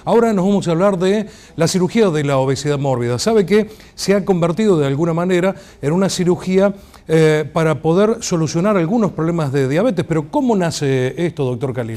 Ahora nos vamos a hablar de la cirugía de la obesidad mórbida. Sabe que se ha convertido de alguna manera en una cirugía para poder solucionar algunos problemas de diabetes. Pero ¿cómo nace esto, doctor Khalil?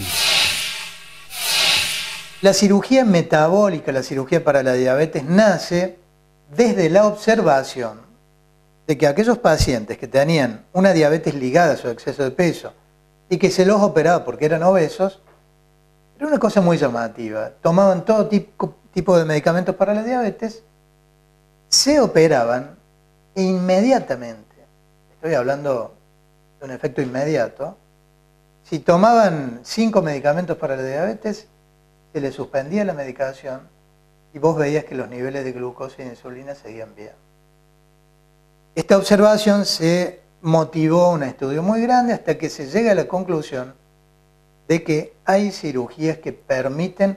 La cirugía metabólica, la cirugía para la diabetes, nace desde la observación de que aquellos pacientes que tenían una diabetes ligada a su exceso de peso y que se los operaba porque eran obesos, era una cosa muy llamativa. Tomaban todo tipo de medicamentos para la diabetes, se operaban e inmediatamente, estoy hablando de un efecto inmediato, si tomaban 5 medicamentos para la diabetes, se les suspendía la medicación y vos veías que los niveles de glucosa y de insulina seguían bien. Esta observación se motivó un estudio muy grande hasta que se llega a la conclusión de que hay cirugías que permiten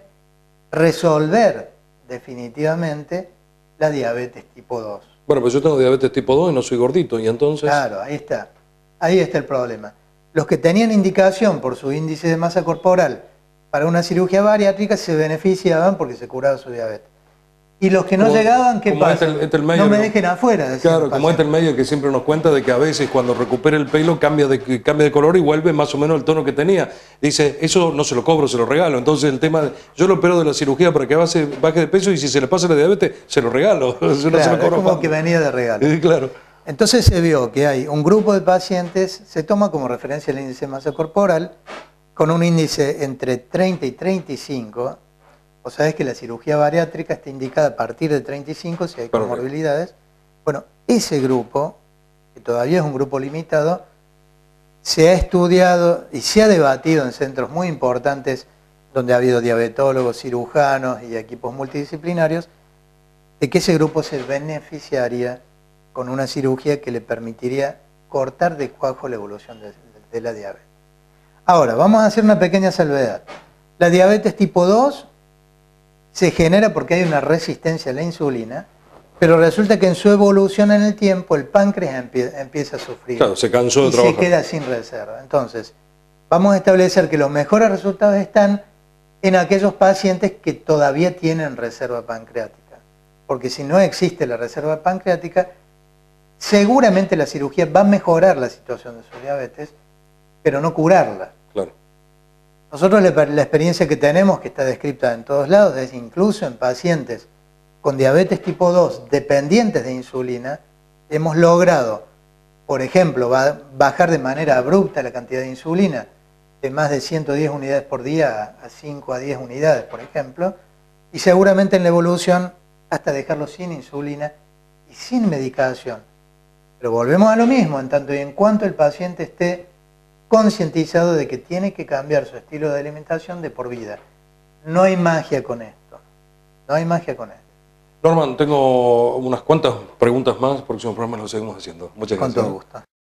resolver definitivamente la diabetes tipo 2. Bueno, pues yo tengo diabetes tipo 2 y no soy gordito, y entonces... Claro, ahí está el problema. Los que tenían indicación por su índice de masa corporal para una cirugía bariátrica se beneficiaban porque se curaba su diabetes. Y los que no llegaban, ¿qué pasa? No me dejen afuera. Claro, como el medio que siempre nos cuenta de que a veces cuando recupera el pelo cambia de color y vuelve más o menos el tono que tenía. Dice, eso no se lo cobro, se lo regalo. Entonces el tema, yo lo opero de la cirugía para que baje de peso y si se le pasa la diabetes, se lo regalo. Claro, no se lo cobro, es como que venía de regalo. Claro. Entonces se vio que hay un grupo de pacientes, se toma como referencia el índice de masa corporal, con un índice entre 30 y 35. O sabés que la cirugía bariátrica está indicada a partir de 35 si hay comorbilidades. Bueno, ese grupo, que todavía es un grupo limitado, se ha estudiado y se ha debatido en centros muy importantes donde ha habido diabetólogos, cirujanos y equipos multidisciplinarios, de que ese grupo se beneficiaría con una cirugía que le permitiría cortar de cuajo la evolución de la diabetes. Ahora, vamos a hacer una pequeña salvedad. La diabetes tipo 2 se genera porque hay una resistencia a la insulina, pero resulta que en su evolución en el tiempo el páncreas empieza a sufrir. Claro, se cansó de trabajar. Y se queda sin reserva. Entonces, vamos a establecer que los mejores resultados están en aquellos pacientes que todavía tienen reserva pancreática. Porque si no existe la reserva pancreática, seguramente la cirugía va a mejorar la situación de su diabetes, pero no curarla. Claro. Nosotros la experiencia que tenemos, que está descrita en todos lados, es incluso en pacientes con diabetes tipo 2 dependientes de insulina, hemos logrado, por ejemplo, bajar de manera abrupta la cantidad de insulina de más de 110 unidades por día a 5 a 10 unidades, por ejemplo, y seguramente en la evolución hasta dejarlo sin insulina y sin medicación. Pero volvemos a lo mismo, en tanto y en cuanto el paciente esté concientizado de que tiene que cambiar su estilo de alimentación de por vida. No hay magia con esto. No hay magia con esto. Norman, tengo unas cuantas preguntas más. Próximo programa lo seguimos haciendo. Muchas gracias. Con todo gusto.